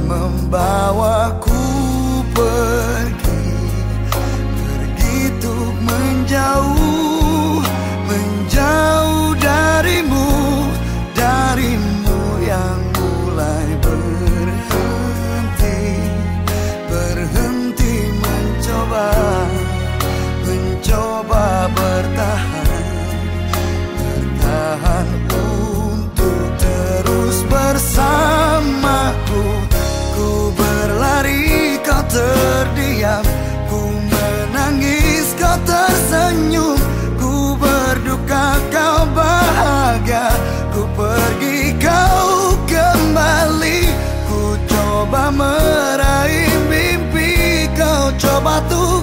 membawaku pergi, pergi untuk menjauh, menjauh darimu, darimu yang mulai berhenti, berhenti mencoba, mencoba bertahan, bertahan untuk terus bersamaku. Ku berlari, kau terdiam, ku menangis, kau tersenyum, ku berduka, kau bahagia, ku pergi, kau kembali. Ku coba meraih mimpi, kau coba tuh